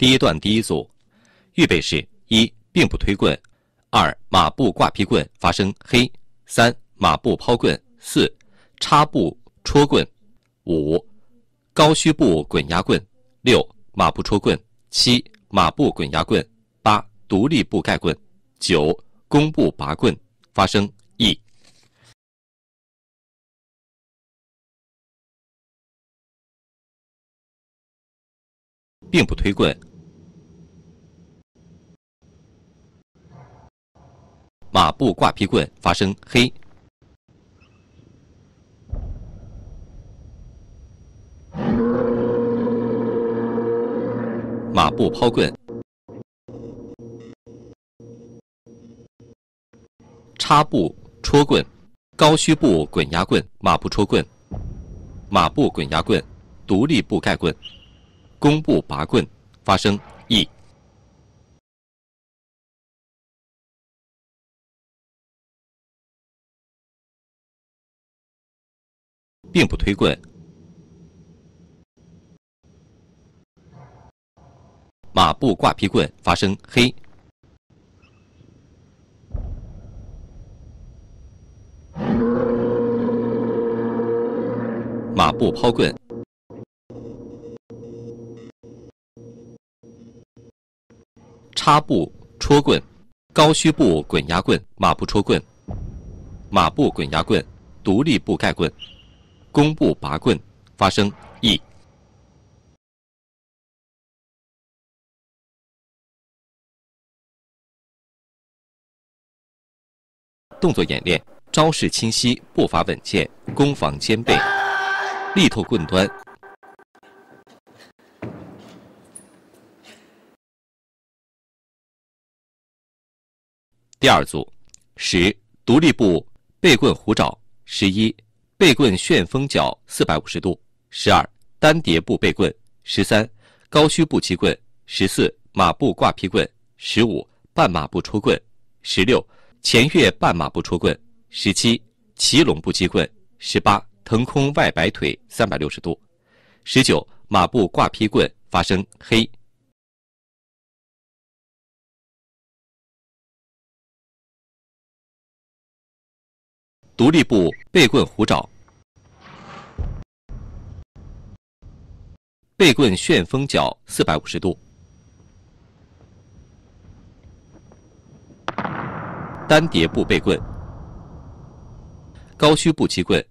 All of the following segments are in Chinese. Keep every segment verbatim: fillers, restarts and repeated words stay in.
第一段第一组，预备式：一、并不推棍；二、马步挂劈棍发生黑；三、马步抛棍；四、插步戳棍；五、高虚步滚压棍；六、马步戳棍；七、马步滚压棍；八、独立步盖棍；九、弓步拔棍发生 E。并不推棍，马步挂劈棍发生黑，马步抛棍，插步戳棍，高虚步滚压棍，马步戳棍，马步滚压棍，独立步盖棍。弓步拔棍发生 E。并不推棍，马步挂劈棍发生黑，马步抛棍，插步戳棍，高虚步滚压棍，马步戳棍，马步滚压棍，独立步盖棍，弓步拔棍发生 E。动作演练：招式清晰，步伐稳健，攻防兼备，力透棍端。第二组：十、独立步背棍虎爪；十一、背棍旋风脚四百五十度；十二、单叠步背棍；十三、高虚步击棍；十四、马步挂劈棍；十五、半马步戳棍；十六、前跃半马步戳棍；十七、骑拢步击棍；十八、腾空外摆腿三百六十度；十九、马步挂劈棍发生黑。独立步背棍虎爪，背棍旋风脚四百五十度，单叠步背棍，高虚步击棍，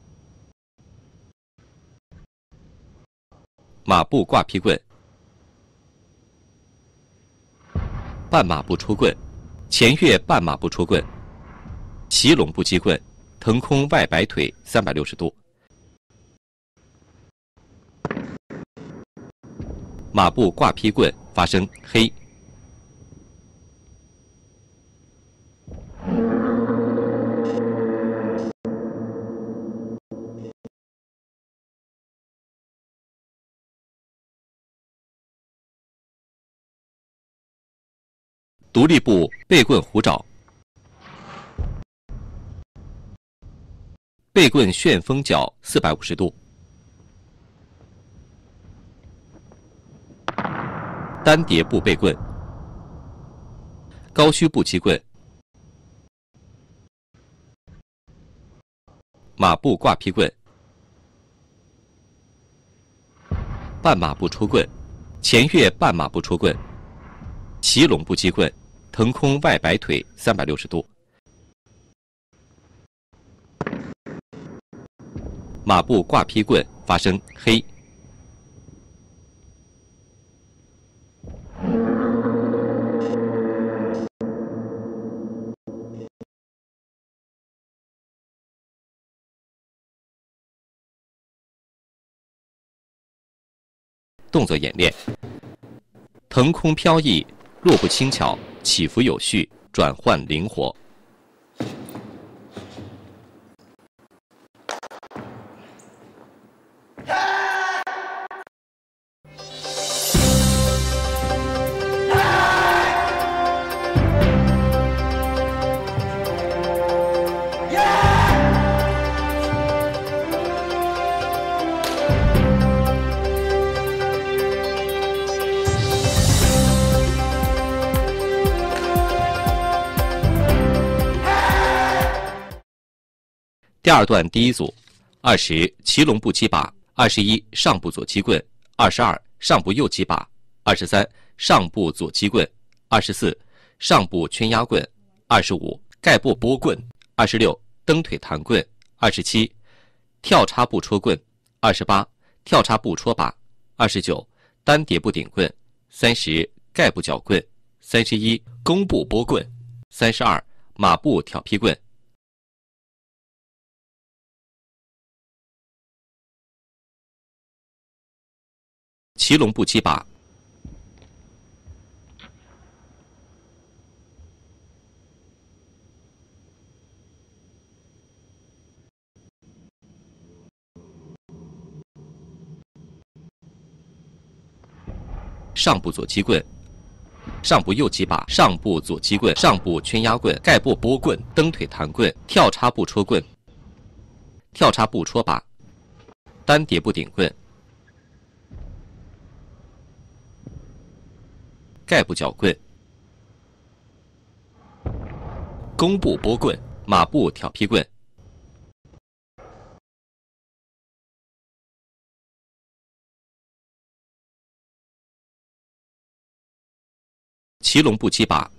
马步挂劈棍，半马步戳棍，前跃半马步戳棍，骑拢步击棍，腾空外摆腿三百六十度，马步挂劈棍发生黑。独立步背棍虎爪，背棍旋风脚四百五十度，单叠步背棍，高虚步击棍，马步挂劈棍，半马步戳棍，前跃半马步戳棍，骑拢步击棍，腾空外摆腿三百六十度，马步挂劈棍发生黑。动作演练：腾空飘逸，落步轻巧，起伏有序，转换灵活。 第二段第一组，二十骑龙步击把，二十一上步左击棍，二十二上步右击把，二十三上步左击棍，二十四上步圈压棍，二十五盖步拨棍，二十六蹬腿弹棍，二十七跳插步戳棍，二十八跳插步戳把，二十九单叠步顶棍，三十盖步脚棍，三十一弓步拨棍，三十二马步挑劈棍。骑龙步击把，上步左击棍，上步右击把，上步左击棍，上步圈压棍，盖步拨棍，蹬腿弹棍，跳插步戳棍，跳插步戳把，单叠步顶棍，盖步脚棍，弓步拨棍，马步挑劈棍。骑龙步击把，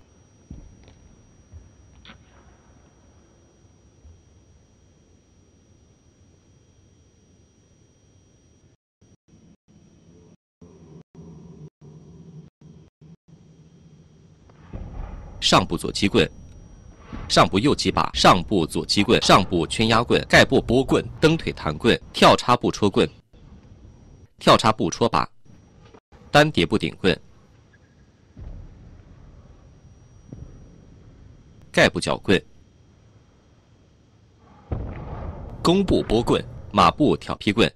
上步左击棍，上步右击把，上步左击棍，上步圈压棍，盖步拨棍，蹬腿弹棍，跳插步戳棍，跳插步戳把，单叠步顶棍，盖步脚棍，弓步拨棍，马步挑劈棍。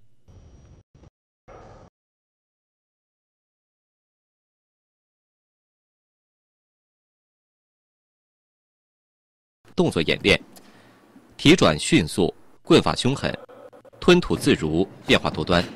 动作演练：体转迅速，棍法凶狠，吞吐自如，变化多端。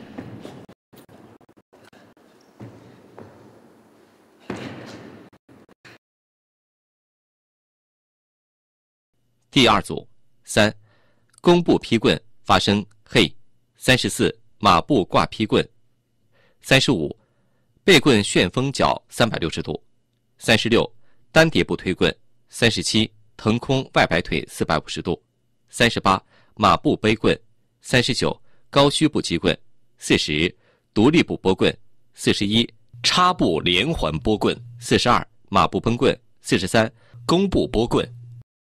第二组，三，弓步劈棍，发声嘿。三十四，马步挂劈棍。三十五，背棍旋风脚三百六十度。三十六，单叠步推棍。三十七，腾空外摆腿四百五十度。三十八，马步背棍。三十九，高虚步击棍。四十，独立步拨棍。四十一，插步连环拨棍。四十二，马步崩棍。四十三，弓步拨棍。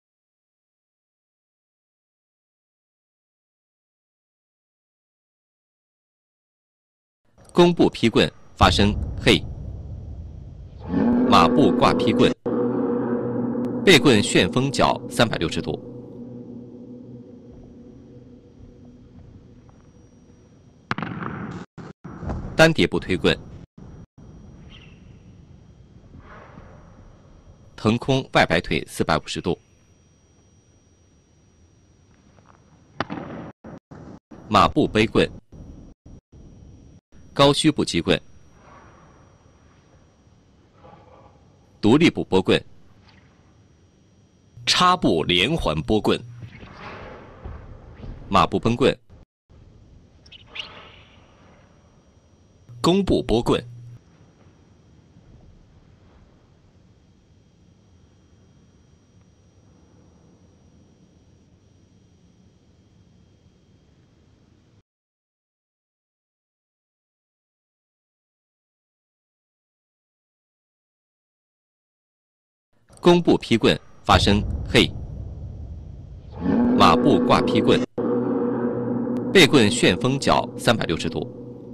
弓步劈棍，发声嘿。马步挂劈棍。背棍旋风脚三百六十度。单叠步推棍。腾空外摆腿四百五十度。马步背棍。高虚步击棍。独立步拨棍。插步连环拨棍。马步崩棍。弓步拨棍。弓步劈棍，发声嘿。马步挂劈棍。背棍旋风脚三百六十度。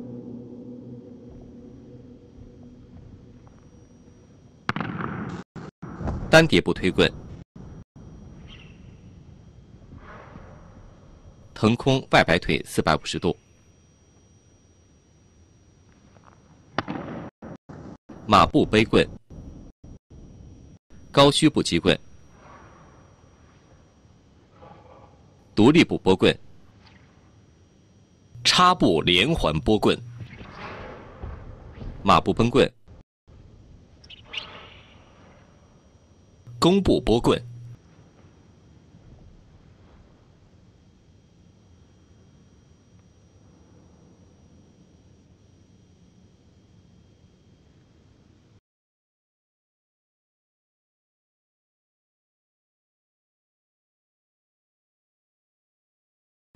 单叠步推棍。腾空外摆腿四百五十度。马步背棍。高虚步击棍。独立步拨棍。插步连环拨棍。马步崩棍。弓步拨棍。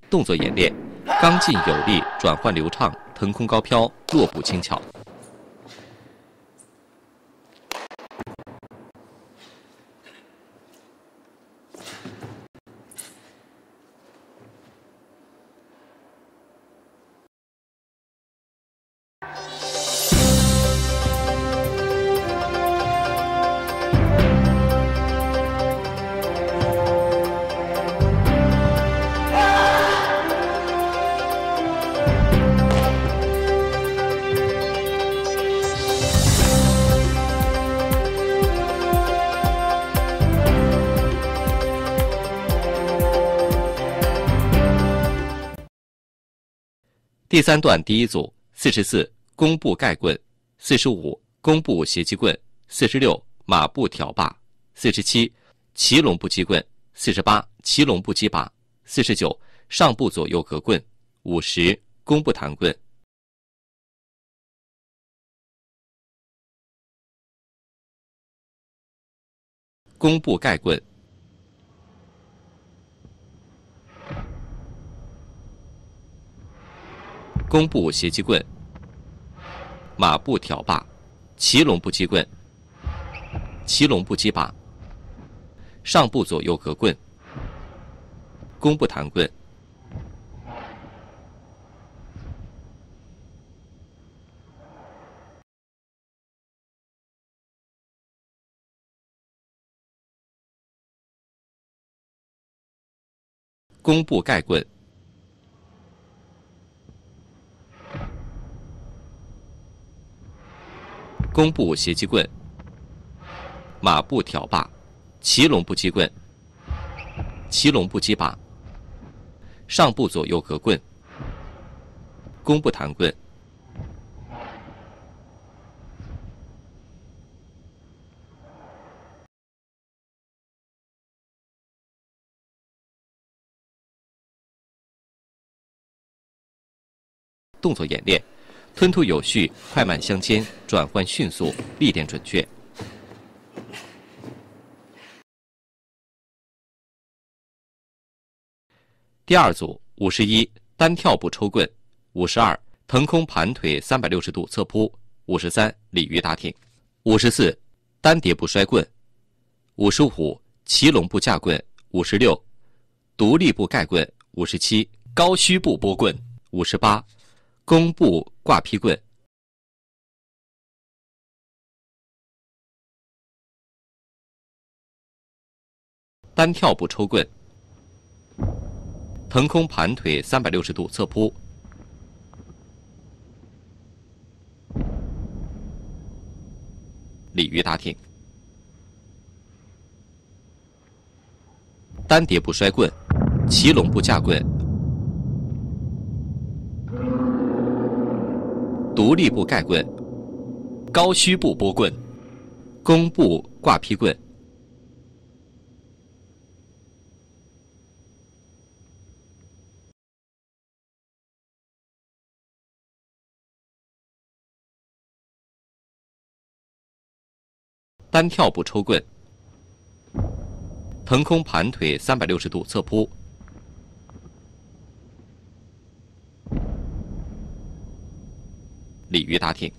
动作演练：刚劲有力，转换流畅，腾空高飘，落步轻巧。第三段第一组：四十四弓步盖棍，四十五弓步斜击棍，四十六马步挑把，四十七骑龙步击棍，四十八骑龙步击把，四十九上步左右隔棍，五十弓步弹棍。弓步盖棍，弓步斜击棍，马步挑把，骑龙步击棍，骑龙步击把，上步左右隔棍，弓步弹棍。弓步盖棍，弓步斜击棍，马步挑把，骑龙步击棍，骑龙步击把，上步左右隔棍，弓步弹棍。动作演练：吞吐有序，快慢相间，转换迅速，力点准确。第二组：五十一单跳步抽棍，五十二腾空盘腿三百六十度侧扑，五十三鲤鱼打挺，五十四单叠步摔棍，五十五骑龙步架棍，五十六独立步盖棍，五十七高虚步拨棍，五十八弓步挂劈棍。单跳步抽棍，腾空盘腿三百六十度侧扑，鲤鱼打挺，单叠步摔棍，骑龙步架棍，独立步盖棍，高虚步拨棍，弓步挂劈棍。单跳步抽棍，腾空盘腿三百六十度侧扑，鲤鱼打挺，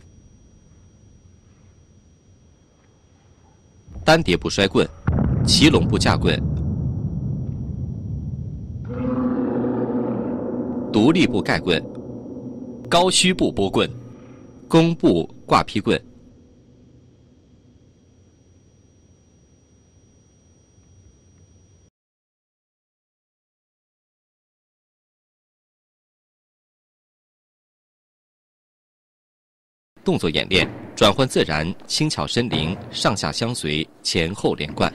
单叠步摔棍，骑龙步架棍，独立步盖棍，高虚步拨棍，弓步挂劈棍。动作演练：转换自然，轻巧身灵，上下相随，前后连贯。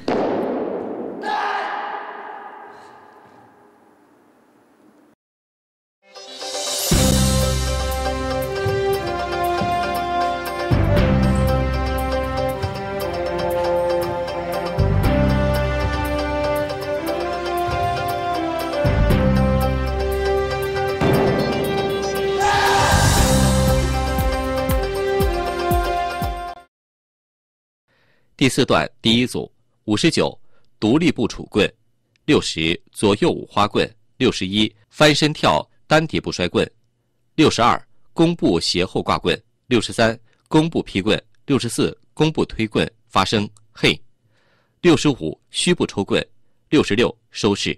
第四段第一组：五十九独立步杵棍，六十左右五花棍，六十一翻身跳单叠步摔棍；六十二，弓步斜后挂棍；六十三，弓步劈棍；六十四，弓步推棍发声嘿；六十五，虚步抽棍；六十六，收势。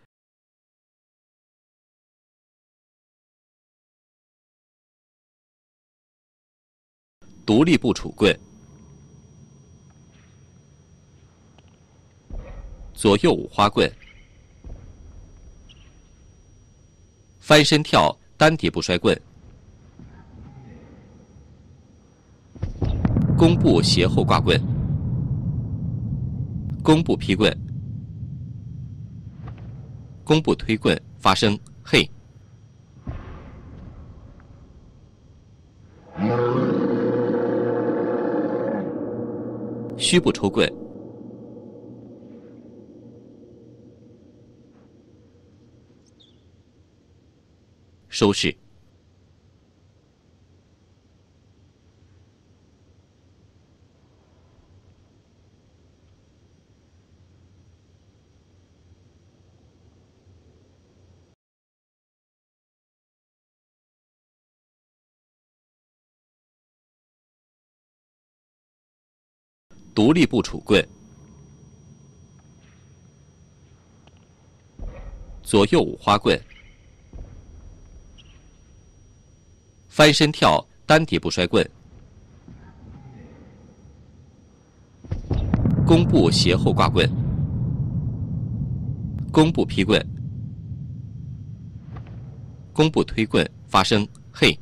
独立步杵棍，左右五花棍，翻身跳单叠步摔棍，弓步斜后挂棍，弓步劈棍，弓步推棍发声嘿。虚步抽棍，收势。独立步杵棍，左右五花棍，翻身跳单叠步摔棍，弓步斜后挂棍，弓步劈棍，弓步推棍发声嘿。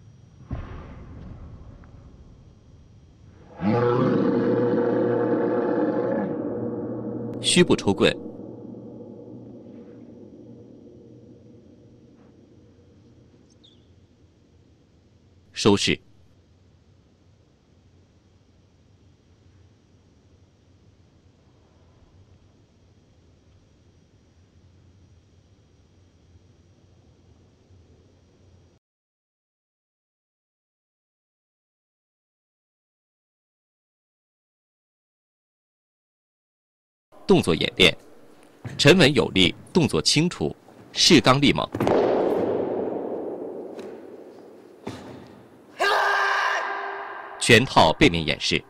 虚步抽棍，收势。动作演练，沉稳有力，动作清楚，势刚力猛。全套背面演示。